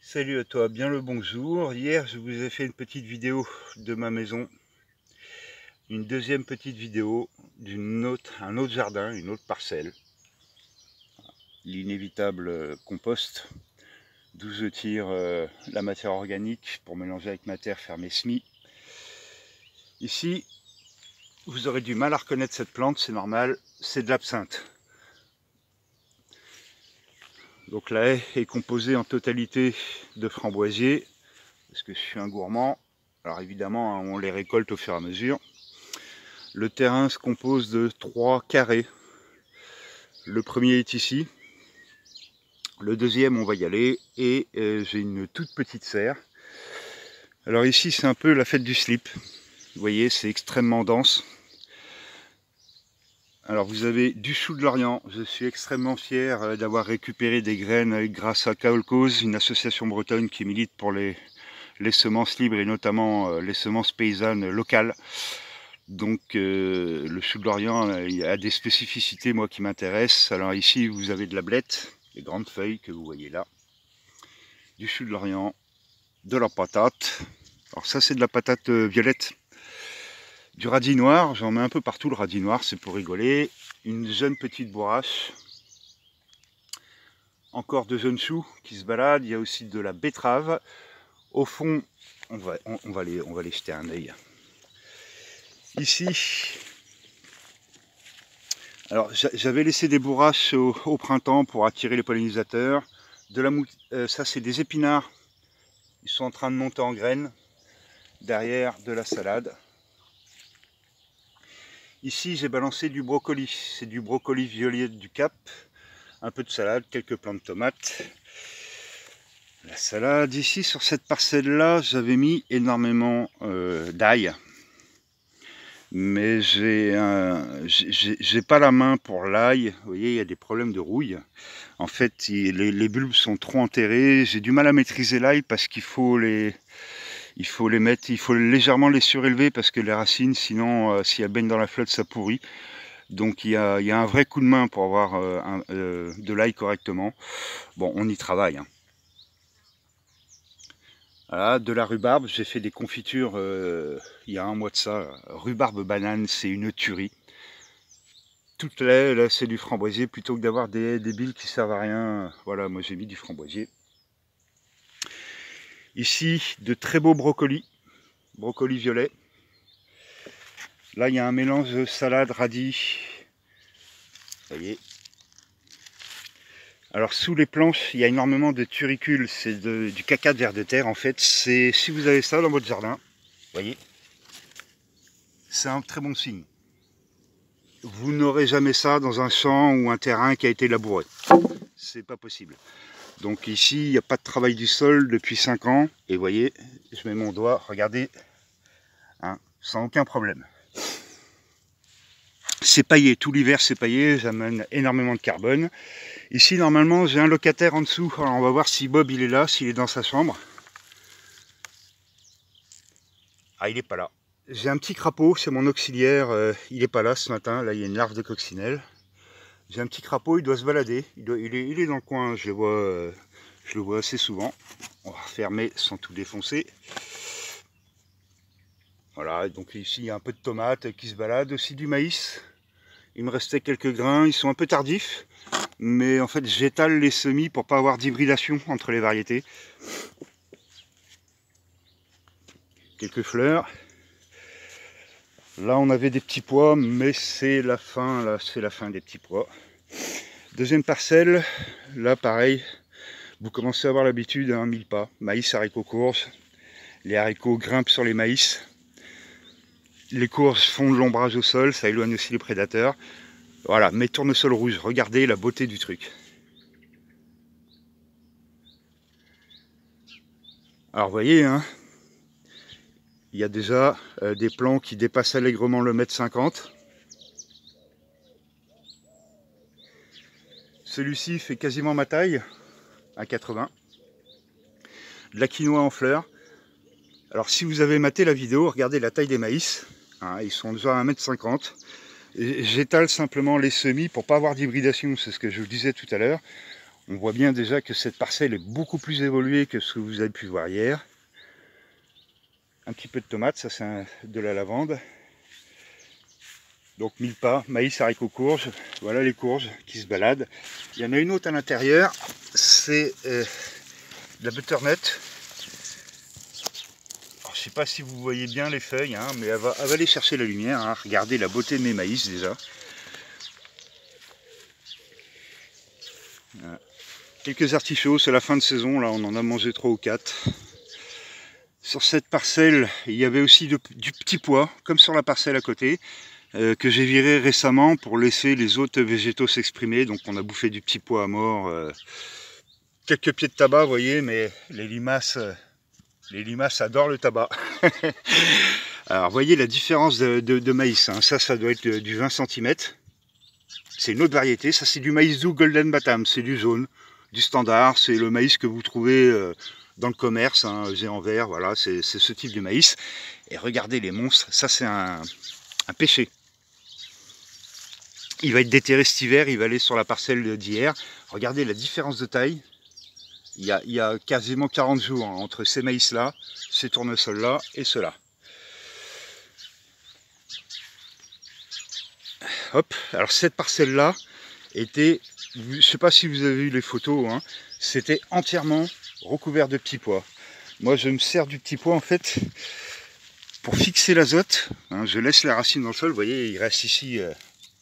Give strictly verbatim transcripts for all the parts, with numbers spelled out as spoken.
Salut à toi, bien le bonjour. Hier, je vous ai fait une petite vidéo de ma maison. Une deuxième petite vidéo d'un autre, un autre jardin, une autre parcelle. L'inévitable compost, d'où je tire euh, la matière organique pour mélanger avec ma terre, faire mes semis. Ici, vous aurez du mal à reconnaître cette plante, c'est normal, c'est de l'absinthe. Donc la haie est composée en totalité de framboisiers, parce que je suis un gourmand. Alors évidemment, on les récolte au fur et à mesure. Le terrain se compose de trois carrés. Le premier est ici. Le deuxième, on va y aller. Et euh, j'ai une toute petite serre. Alors ici, c'est un peu la fête du slip. Vous voyez, c'est extrêmement dense. Alors vous avez du chou de l'Orient. Je suis extrêmement fier d'avoir récupéré des graines grâce à Kaolcose, une association bretonne qui milite pour les, les semences libres et notamment les semences paysannes locales. Donc euh, le chou de l'Orient a des spécificités moi qui m'intéressent. Alors ici vous avez de la blette, les grandes feuilles que vous voyez là, du chou de l'Orient, de la patate. Alors ça c'est de la patate violette. Du radis noir, j'en mets un peu partout le radis noir, c'est pour rigoler. Une jeune petite bourrache. Encore de jeunes choux qui se baladent. Il y a aussi de la betterave. Au fond, on va, on, on va, les, on va les jeter un œil. Ici, alors j'avais laissé des bourraches au, au printemps pour attirer les pollinisateurs. De la mou euh, ça c'est des épinards. Ils sont en train de monter en graines. Derrière de la salade. Ici, j'ai balancé du brocoli. C'est du brocoli violet du Cap. Un peu de salade, quelques plants de tomates. La salade. Ici, sur cette parcelle-là, j'avais mis énormément euh, d'ail. Mais j'ai euh, j'ai pas la main pour l'ail. Vous voyez, il y a des problèmes de rouille. En fait, il, les, les bulbes sont trop enterrés. J'ai du mal à maîtriser l'ail parce qu'il faut les... Il faut les mettre, il faut légèrement les surélever parce que les racines, sinon, euh, si elles baignent dans la flotte, ça pourrit. Donc il y a, il y a un vrai coup de main pour avoir euh, un, euh, de l'ail correctement. Bon, on y travaille. Hein. Voilà, de la rhubarbe, j'ai fait des confitures euh, il y a un mois de ça. Rhubarbe banane, c'est une tuerie. Toute là, là c'est du framboisier plutôt que d'avoir des, des billes qui servent à rien. Voilà, moi j'ai mis du framboisier. Ici, de très beaux brocolis, brocolis violet. Là, il y a un mélange de salade, radis. Vous voyez. Alors, sous les planches, il y a énormément de turicules. C'est du caca de vers de terre, en fait. C'est si vous avez ça dans votre jardin, vous voyez, c'est un très bon signe. Vous n'aurez jamais ça dans un champ ou un terrain qui a été labouré. C'est pas possible. Donc ici, il n'y a pas de travail du sol depuis cinq ans. Et vous voyez, je mets mon doigt, regardez, hein, sans aucun problème. C'est paillé, tout l'hiver c'est paillé, j'amène énormément de carbone. Ici normalement j'ai un locataire en dessous, alors on va voir si Bob il est là, s'il est dans sa chambre. Ah, il n'est pas là. J'ai un petit crapaud, c'est mon auxiliaire, euh, il n'est pas là ce matin, là il y a une larve de coccinelle. J'ai un petit crapaud, il doit se balader, il, doit, il, est, il est dans le coin, je le vois, euh, je le vois assez souvent. On va refermer sans tout défoncer. Voilà, donc ici il y a un peu de tomates qui se baladent, aussi du maïs. Il me restait quelques grains, ils sont un peu tardifs, mais en fait j'étale les semis pour pas avoir d'hybridation entre les variétés. Quelques fleurs. Là on avait des petits pois, mais c'est la fin, là c'est la fin des petits pois. Deuxième parcelle, là pareil, vous commencez à avoir l'habitude, hein, mille pas, maïs, haricots, courges. Les haricots grimpent sur les maïs. Les courges font de l'ombrage au sol, ça éloigne aussi les prédateurs. Voilà, mes tournesols rouges, regardez la beauté du truc. Alors vous voyez, hein, il y a déjà euh, des plants qui dépassent allègrement le mètre cinquante. Celui-ci fait quasiment ma taille, un quatre-vingts. De la quinoa en fleurs. Alors si vous avez maté la vidéo, regardez la taille des maïs. Hein, ils sont déjà à un mètre cinquante. J'étale simplement les semis pour pas avoir d'hybridation, c'est ce que je vous disais tout à l'heure. On voit bien déjà que cette parcelle est beaucoup plus évoluée que ce que vous avez pu voir hier. Un petit peu de tomates, ça c'est de la lavande. Donc mille pas, maïs, haricots, courges. Voilà les courges qui se baladent. Il y en a une autre à l'intérieur, c'est euh, de la butternut. Alors, je ne sais pas si vous voyez bien les feuilles, hein, mais elle va, elle va aller chercher la lumière. Hein. Regardez la beauté de mes maïs déjà. Voilà. Quelques artichauts, c'est la fin de saison, là on en a mangé trois ou quatre. Sur cette parcelle, il y avait aussi de, du petit pois, comme sur la parcelle à côté, euh, que j'ai viré récemment pour laisser les autres végétaux s'exprimer. Donc on a bouffé du petit pois à mort, euh, quelques pieds de tabac, vous voyez, mais les limaces, euh, les limaces adorent le tabac. Alors vous voyez la différence de, de, de maïs, hein. Ça, ça doit être du vingt centimètres. C'est une autre variété, ça c'est du maïs doux Golden Batam, c'est du jaune, du standard, c'est le maïs que vous trouvez euh, dans le commerce, hein, géant vert, voilà, c'est ce type de maïs. Et regardez les monstres, ça c'est un, un pêcher. Il va être déterré cet hiver, il va aller sur la parcelle d'hier. Regardez la différence de taille. Il y a, il y a quasiment quarante jours hein, entre ces maïs-là, ces tournesols-là et ceux-là. Hop, alors cette parcelle-là était, je ne sais pas si vous avez vu les photos, hein, c'était entièrement recouvert de petits pois. Moi je me sers du petit pois en fait pour fixer l'azote, hein, je laisse la racine dans le sol, vous voyez il reste ici euh,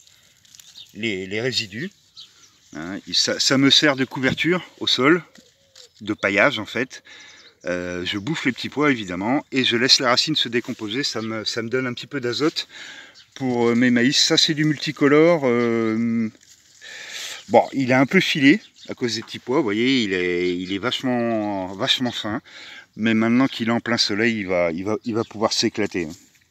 les, les résidus, hein, ça, ça me sert de couverture au sol, de paillage en fait. Euh, je bouffe les petits pois évidemment et je laisse la racine se décomposer, ça me, ça me donne un petit peu d'azote pour mes maïs. Ça c'est du multicolore, euh, bon il est un peu filé à cause des petits pois, vous voyez il est, il est vachement, vachement fin, mais maintenant qu'il est en plein soleil il va, il va, il va pouvoir s'éclater.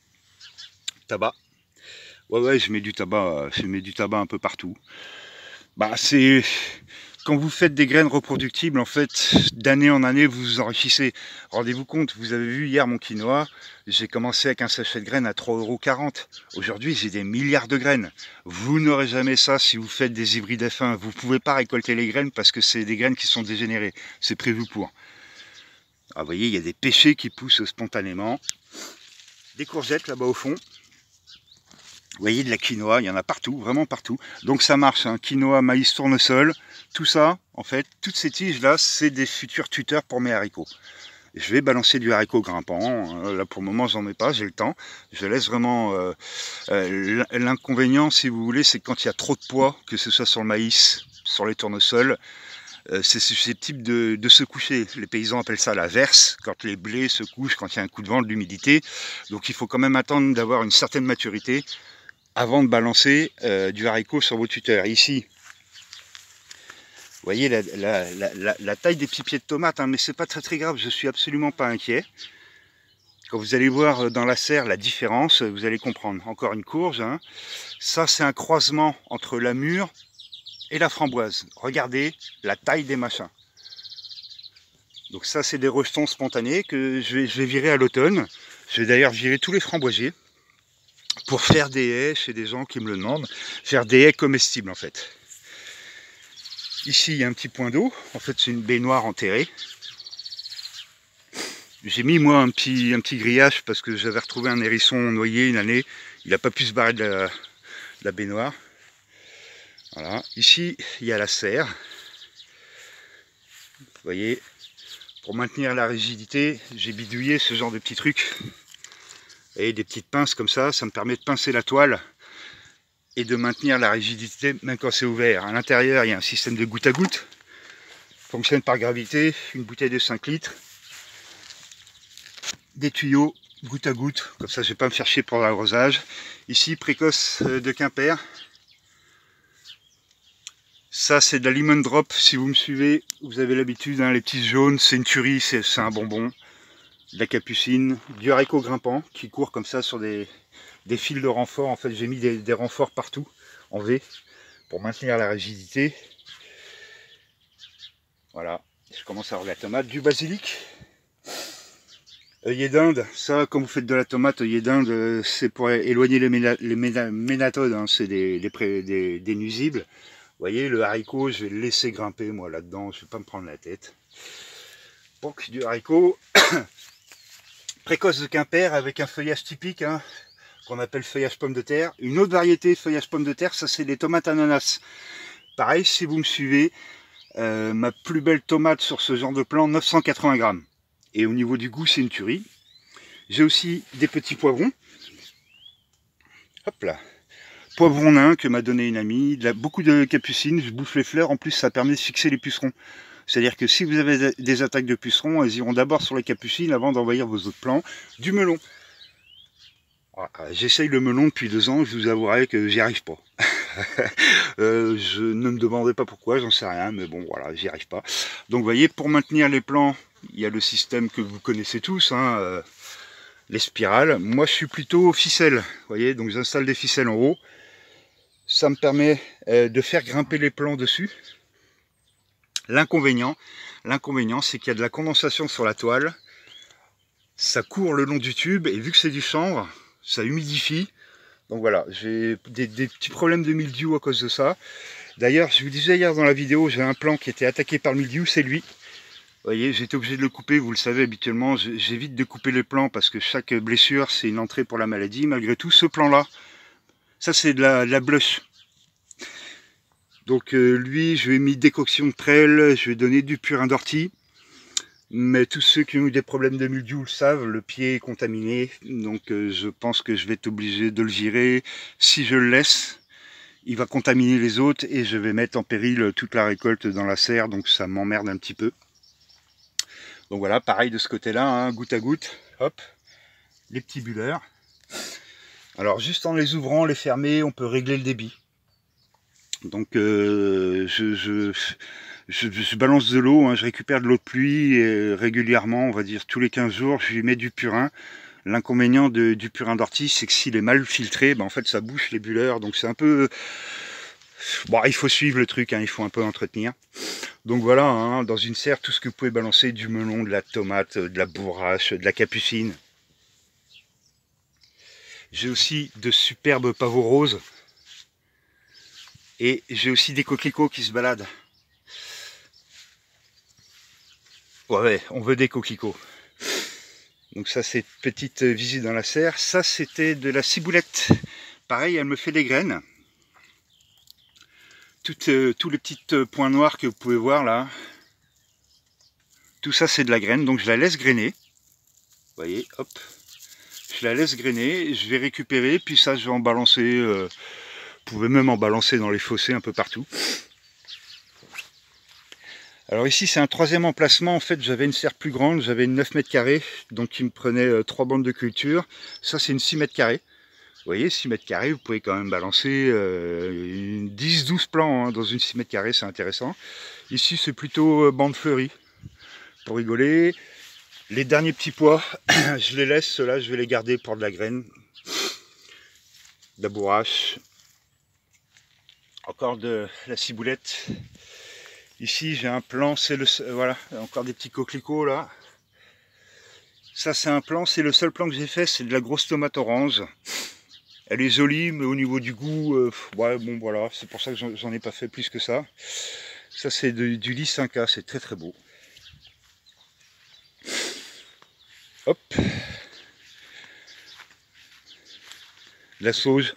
Tabac, ouais ouais je mets du tabac, je mets du tabac un peu partout. Bah c'est... Quand vous faites des graines reproductibles, en fait, d'année en année, vous vous enrichissez. Rendez-vous compte, vous avez vu hier mon quinoa, j'ai commencé avec un sachet de graines à trois euros quarante. Aujourd'hui, j'ai des milliards de graines. Vous n'aurez jamais ça si vous faites des hybrides F un. Vous ne pouvez pas récolter les graines parce que c'est des graines qui sont dégénérées. C'est prévu pour. Ah, vous voyez, il y a des pêchers qui poussent spontanément. Des courgettes là-bas au fond. Vous voyez de la quinoa, il y en a partout, vraiment partout. Donc ça marche, hein. Quinoa, maïs, tournesol, tout ça, en fait, toutes ces tiges-là, c'est des futurs tuteurs pour mes haricots. Je vais balancer du haricot grimpant, là pour le moment j'en mets pas, j'ai le temps. Je laisse vraiment... Euh, euh, l'inconvénient, si vous voulez, c'est quand il y a trop de poids, que ce soit sur le maïs, sur les tournesols, euh, c'est susceptible de, de se coucher. Les paysans appellent ça la verse, quand les blés se couchent, quand il y a un coup de vent, de l'humidité. Donc il faut quand même attendre d'avoir une certaine maturité avant de balancer euh, du haricot sur vos tuteurs. Ici, vous voyez la, la, la, la, la taille des petits pieds de tomates, hein, mais c'est pas très très grave, je suis absolument pas inquiet. Quand vous allez voir dans la serre la différence, vous allez comprendre. Encore une courge, hein. Ça c'est un croisement entre la mûre et la framboise. Regardez la taille des machins. Donc ça c'est des rejetons spontanés que je vais, je vais virer à l'automne. Je vais d'ailleurs virer tous les framboisiers pour faire des haies chez des gens qui me le demandent, faire des haies comestibles en fait. Ici il y a un petit point d'eau, en fait c'est une baignoire enterrée. J'ai mis moi un petit, un petit grillage parce que j'avais retrouvé un hérisson noyé une année, il n'a pas pu se barrer de la, de la baignoire. Voilà, ici il y a la serre, vous voyez, pour maintenir la rigidité, j'ai bidouillé ce genre de petits trucs. Et des petites pinces comme ça, ça me permet de pincer la toile et de maintenir la rigidité même quand c'est ouvert. À l'intérieur, il y a un système de goutte à goutte, fonctionne par gravité, une bouteille de cinq litres, des tuyaux goutte à goutte, comme ça je ne vais pas me faire chier pour l'arrosage. Ici, précoce de Quimper. Ça c'est de la lemon drop, si vous me suivez, vous avez l'habitude, hein, les petits jaunes, c'est une tuerie, c'est un bonbon. De la capucine, du haricot grimpant qui court comme ça sur des, des fils de renfort. En fait j'ai mis des, des renforts partout en V pour maintenir la rigidité. Voilà, je commence à avoir la tomate, du basilic, œillet d'Inde. Ça, quand vous faites de la tomate, œillet d'Inde, c'est pour éloigner les, ména les ména ménatodes, hein. C'est des, des, des, des nuisibles. voyez, le haricot, je vais le laisser grimper, moi, là-dedans. Je ne vais pas me prendre la tête. Donc, du haricot précoce de Quimper avec un feuillage typique, hein, qu'on appelle feuillage pomme de terre. Une autre variété feuillage pomme de terre, ça, c'est les tomates ananas. Pareil, si vous me suivez, euh, ma plus belle tomate sur ce genre de plan, neuf cent quatre-vingts grammes. Et au niveau du goût, c'est une tuerie. J'ai aussi des petits poivrons. Hop là. Poivron nain que m'a donné une amie, de la, beaucoup de capucines, je bouffe les fleurs, en plus ça permet de fixer les pucerons. C'est-à-dire que si vous avez des attaques de pucerons, elles iront d'abord sur les capucines avant d'envahir vos autres plants. Du melon. Voilà, j'essaye le melon depuis deux ans, je vous avouerai que j'y arrive pas. euh, je ne me demandez pas pourquoi, j'en sais rien, mais bon voilà, j'y arrive pas. Donc vous voyez, pour maintenir les plants, il y a le système que vous connaissez tous, hein, euh, les spirales. Moi je suis plutôt ficelle, vous voyez, donc j'installe des ficelles en haut. Ça me permet euh, de faire grimper les plants dessus. L'inconvénient, l'inconvénient, c'est qu'il y a de la condensation sur la toile. Ça court le long du tube et vu que c'est du chanvre, ça humidifie. Donc voilà, j'ai des, des petits problèmes de mildiou à cause de ça. D'ailleurs, je vous disais hier dans la vidéo, j'ai un plant qui était attaqué par le mildiou, c'est lui. Vous voyez, j'ai été obligé de le couper, vous le savez habituellement, j'évite de couper les plants parce que chaque blessure, c'est une entrée pour la maladie. Malgré tout, ce plant-là, ça c'est de la, de la blush. Donc euh, lui, je lui ai mis décoction de prêle, je lui ai donné du purin d'ortie. Mais tous ceux qui ont eu des problèmes de mildiou le savent, le pied est contaminé. Donc euh, je pense que je vais être obligé de le virer. Si je le laisse, il va contaminer les autres et je vais mettre en péril toute la récolte dans la serre. Donc ça m'emmerde un petit peu. Donc voilà, pareil de ce côté-là, hein, goutte à goutte. Hop, les petits bulleurs. Alors juste en les ouvrant, les fermer, on peut régler le débit. Donc euh, je, je, je, je balance de l'eau, hein, je récupère de l'eau de pluie et régulièrement, on va dire tous les quinze jours, je lui mets du purin. L'inconvénient du purin d'ortie, c'est que s'il est mal filtré, ben en fait ça bouche les bulleurs, donc c'est un peu... Bon, il faut suivre le truc, hein, il faut un peu entretenir. Donc voilà, hein, dans une serre, tout ce que vous pouvez balancer, du melon, de la tomate, de la bourrache, de la capucine. J'ai aussi de superbes pavots roses. Et j'ai aussi des coquelicots qui se baladent. Ouais, ouais, on veut des coquelicots. Donc ça, c'est une petite visite dans la serre. Ça, c'était de la ciboulette. Pareil, elle me fait des graines. Toutes, euh, tous les petits points noirs que vous pouvez voir là. Tout ça, c'est de la graine. Donc je la laisse grainer. Vous voyez, hop. Je la laisse grainer, je vais récupérer, puis ça je vais en balancer, euh, vous pouvez même en balancer dans les fossés un peu partout. Alors ici c'est un troisième emplacement, en fait j'avais une serre plus grande, j'avais une neuf mètres carrés, donc il me prenait euh, trois bandes de culture. Ça c'est une six mètres carrés. Vous voyez, six mètres carrés, vous pouvez quand même balancer euh, dix douze plants hein, dans une six mètres carrés, c'est intéressant. Ici c'est plutôt euh, bande fleurie, pour rigoler. Les derniers petits pois, je les laisse, ceux-là, je vais les garder pour de la graine, de la bourrache, encore de la ciboulette. Ici, j'ai un plant, c'est le voilà, encore des petits coquelicots là. Ça, c'est un plant, c'est le seul plant que j'ai fait, c'est de la grosse tomate orange. Elle est jolie, mais au niveau du goût, euh, ouais, bon voilà, c'est pour ça que j'en ai pas fait plus que ça. Ça, c'est du lys cinq A, c'est très très beau. Hop, la sauge.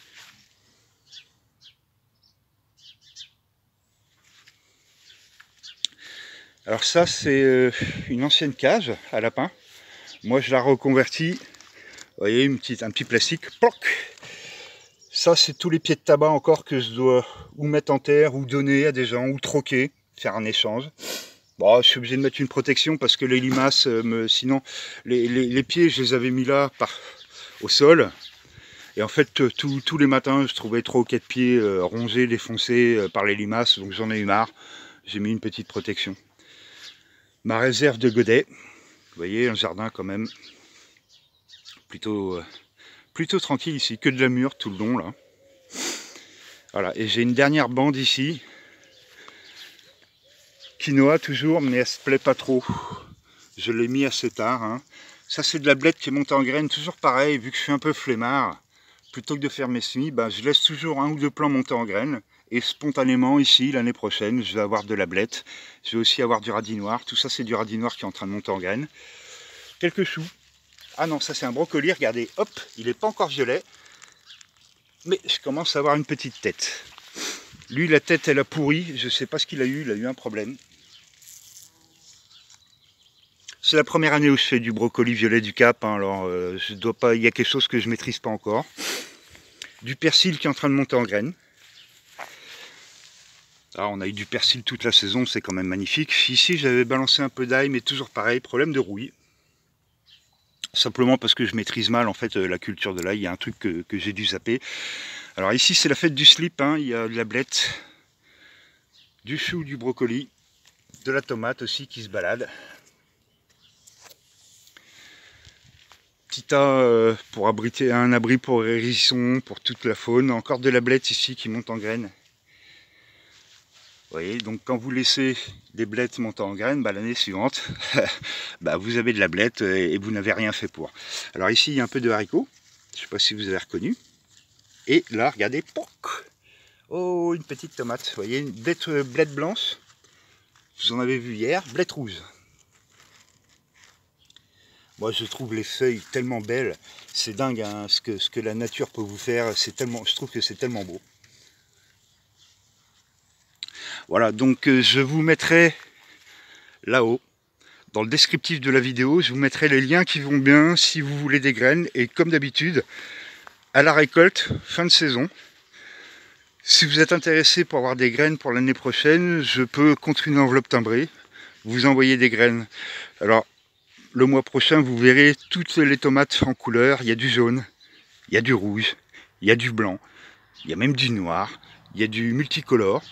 Alors ça c'est une ancienne cage à lapin. Moi je la reconvertis. Vous voyez, une petite, un petit plastique. Ploc. Ça c'est tous les pieds de tabac encore que je dois ou mettre en terre ou donner à des gens ou troquer, faire un échange. Bon, je suis obligé de mettre une protection parce que les limaces, me, sinon les, les, les pieds je les avais mis là par, au sol. Et en fait tous les matins je trouvais trois ou quatre pieds euh, rongés, défoncés euh, par les limaces, donc j'en ai eu marre. J'ai mis une petite protection. Ma réserve de godets, vous voyez, un jardin quand même plutôt, euh, plutôt tranquille ici, que de la mûre tout le long là. Voilà, et j'ai une dernière bande ici. Quinoa toujours, mais elle se plaît pas trop. Je l'ai mis assez tard. Hein. Ça c'est de la blette qui est montée en graines, toujours pareil, vu que je suis un peu flemmard. Plutôt que de faire mes semis, ben, je laisse toujours un ou deux plants monter en graines. Et spontanément, ici, l'année prochaine, je vais avoir de la blette. Je vais aussi avoir du radis noir. Tout ça, c'est du radis noir qui est en train de monter en graines. Quelques choux. Ah non, ça c'est un brocoli, regardez, hop, il n'est pas encore violet. Mais je commence à avoir une petite tête. Lui, la tête, elle a pourri. Je ne sais pas ce qu'il a eu, il a eu un problème. C'est la première année où je fais du brocoli violet du Cap. Hein, alors, euh, je dois pas, il y a quelque chose que je ne maîtrise pas encore. Du persil qui est en train de monter en graines. Ah, on a eu du persil toute la saison, c'est quand même magnifique. Ici, j'avais balancé un peu d'ail, mais toujours pareil, problème de rouille. Simplement parce que je maîtrise mal en fait la culture de l'ail, il y a un truc que, que j'ai dû zapper. Alors ici, c'est la fête du slip, hein. Il y a de la blette, du chou, du brocoli, de la tomate aussi qui se balade. Petit tas euh, pour abriter un abri pour les hérissons, pour toute la faune. Encore de la blette ici qui monte en graines. Vous voyez, donc quand vous laissez des blettes monter en graines, bah, l'année suivante, bah, vous avez de la blette et vous n'avez rien fait pour. Alors ici, il y a un peu de haricots. Je ne sais pas si vous avez reconnu. Et là, regardez, poc, oh, une petite tomate. Vous voyez, une blette, blette blanche. Vous en avez vu hier, blette rouge. Moi, je trouve les feuilles tellement belles. C'est dingue hein, ce, que, ce que la nature peut vous faire. C'est tellement, je trouve que c'est tellement beau. Voilà, donc euh, je vous mettrai là-haut, dans le descriptif de la vidéo, je vous mettrai les liens qui vont bien si vous voulez des graines. Et comme d'habitude, à la récolte, fin de saison, si vous êtes intéressé pour avoir des graines pour l'année prochaine, je peux contre une enveloppe timbrée vous envoyer des graines. Alors, le mois prochain, vous verrez toutes les tomates en couleur. Il y a du jaune, il y a du rouge, il y a du blanc, il y a même du noir, il y a du multicolore.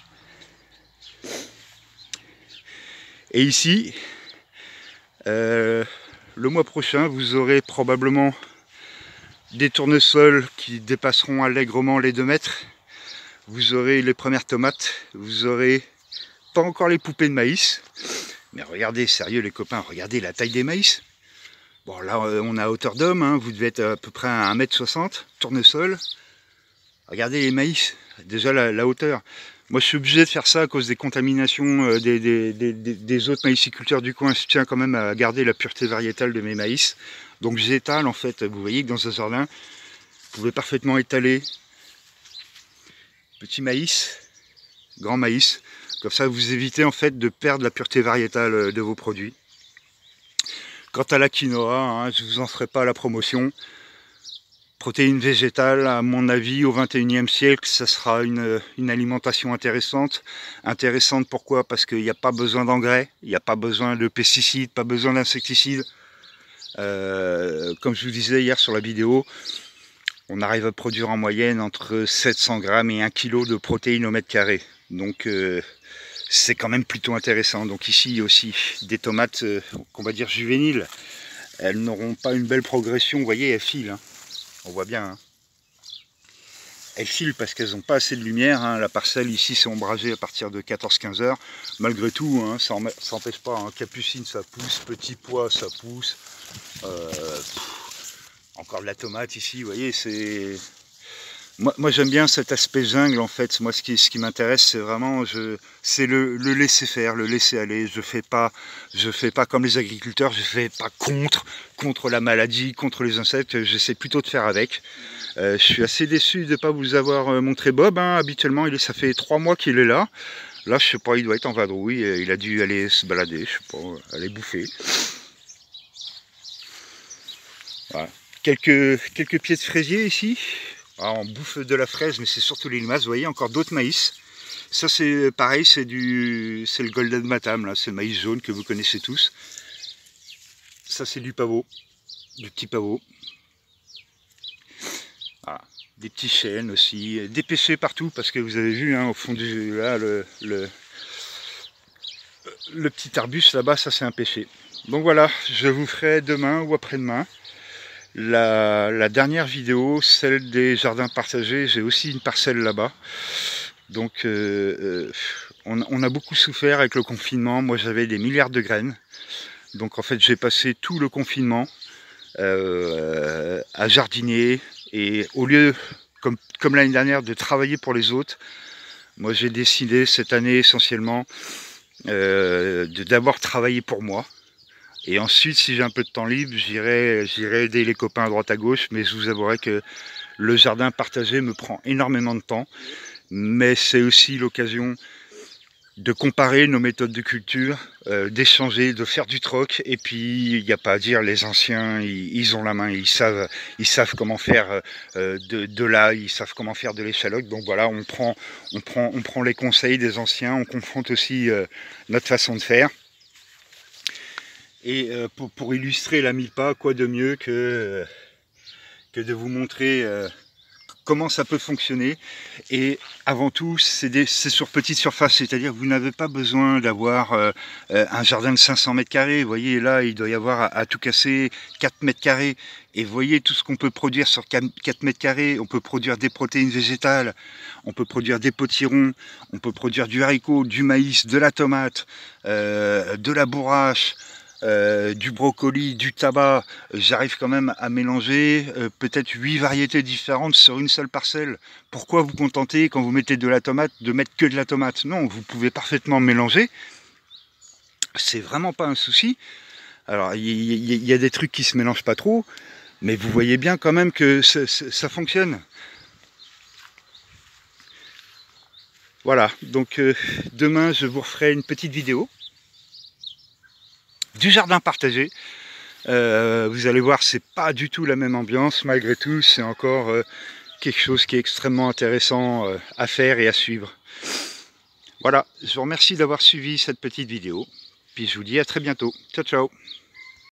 Et ici, euh, le mois prochain, vous aurez probablement des tournesols qui dépasseront allègrement les deux mètres. Vous aurez les premières tomates, vous aurez pas encore les poupées de maïs. Mais regardez, sérieux les copains, regardez la taille des maïs. Bon là, on est à hauteur d'homme, hein, vous devez être à peu près à un mètre soixante, tournesol. Regardez les maïs, déjà la, la hauteur. Moi, je suis obligé de faire ça à cause des contaminations des, des, des, des autres maïsiculteurs du coin. Je tiens quand même à garder la pureté variétale de mes maïs. Donc, j'étale, en fait. Vous voyez que dans un jardin, vous pouvez parfaitement étaler petit maïs, grand maïs. Comme ça, vous évitez, en fait, de perdre la pureté variétale de vos produits. Quant à la quinoa, hein, je ne vous en ferai pas la promotion. Protéines végétales, à mon avis, au vingt et unième siècle, ça sera une, une alimentation intéressante. Intéressante pourquoi? Parce qu'il n'y a pas besoin d'engrais, il n'y a pas besoin de pesticides, pas besoin d'insecticides. Euh, comme je vous disais hier sur la vidéo, on arrive à produire en moyenne entre sept cents grammes et un kilo de protéines au mètre carré. Donc euh, c'est quand même plutôt intéressant. Donc ici, il y a aussi des tomates euh, qu'on va dire juvéniles. Elles n'auront pas une belle progression, vous voyez, elles filent. Hein. On voit bien, hein. Elles filent parce qu'elles n'ont pas assez de lumière. Hein. La parcelle ici c'est ombragé à partir de quatorze à quinze heures. Malgré tout, hein, ça n'empêche pas. Hein. Capucine ça pousse, petit pois ça pousse. Euh, pff, encore de la tomate ici, vous voyez, c'est... Moi, moi j'aime bien cet aspect jungle en fait. Moi ce qui, ce qui m'intéresse c'est vraiment je, c'est le, le laisser faire, le laisser aller. Je fais pas, je fais pas comme les agriculteurs, je fais pas contre, contre la maladie, contre les insectes. J'essaie plutôt de faire avec. Euh, je suis assez déçu de ne pas vous avoir montré Bob. Hein. Habituellement il est, ça fait trois mois qu'il est là. Là je sais pas, il doit être en vadrouille. Il a dû aller se balader, je sais pas, aller bouffer. Voilà. Quelques, quelques pieds de fraisier ici. Ah, on bouffe de la fraise, mais c'est surtout les limaces. Vous voyez, encore d'autres maïs. Ça, c'est pareil, c'est du, c'est le Golden Matam, là. C'est le maïs jaune que vous connaissez tous. Ça, c'est du pavot, du petit pavot. Ah, des petits chênes aussi, des pêchers partout, parce que vous avez vu, hein, au fond du, là, le, le, le petit arbuste là-bas, ça, c'est un pêcher. Donc voilà, je vous ferai demain ou après-demain La, la dernière vidéo, celle des jardins partagés. J'ai aussi une parcelle là-bas. Donc euh, euh, on, on a beaucoup souffert avec le confinement. Moi j'avais des milliards de graines. Donc en fait j'ai passé tout le confinement euh, à jardiner. Et au lieu, comme, comme l'année dernière, de travailler pour les autres, Moi j'ai décidé cette année essentiellement euh, de d'abord travailler pour moi. Et ensuite, si j'ai un peu de temps libre, j'irai j'irai aider les copains à droite à gauche. Mais je vous avouerai que le jardin partagé me prend énormément de temps. Mais c'est aussi l'occasion de comparer nos méthodes de culture, euh, d'échanger, de faire du troc. Et puis, il n'y a pas à dire, les anciens, ils, ils ont la main, ils savent, ils savent comment faire euh, de, de l'ail, ils savent comment faire de l'échalote. Donc voilà, on prend, on, prend, on prend les conseils des anciens, on confronte aussi euh, notre façon de faire. Et euh, pour, pour illustrer la milpa, quoi de mieux que, euh, que de vous montrer euh, comment ça peut fonctionner. Et avant tout, c'est sur petite surface, c'est-à-dire vous n'avez pas besoin d'avoir euh, un jardin de cinq cents mètres carrés. Vous voyez, là, il doit y avoir à, à tout casser quatre mètres carrés. Et vous voyez tout ce qu'on peut produire sur quatre mètres carrés. On peut produire des protéines végétales, on peut produire des potirons, on peut produire du haricot, du maïs, de la tomate, euh, de la bourrache, Euh, du brocoli, du tabac. J'arrive quand même à mélanger euh, peut-être huit variétés différentes sur une seule parcelle. Pourquoi vous contenter, quand vous mettez de la tomate, de mettre que de la tomate? Non, vous pouvez parfaitement mélanger. C'est vraiment pas un souci. Alors, il y, y, y a des trucs qui se mélangent pas trop, mais vous voyez bien quand même que ça, ça fonctionne. Voilà, donc euh, demain, je vous referai une petite vidéo du jardin partagé. Euh, vous allez voir, c'est pas du tout la même ambiance. Malgré tout, c'est encore euh, quelque chose qui est extrêmement intéressant euh, à faire et à suivre. Voilà, je vous remercie d'avoir suivi cette petite vidéo. Puis je vous dis à très bientôt. Ciao, ciao.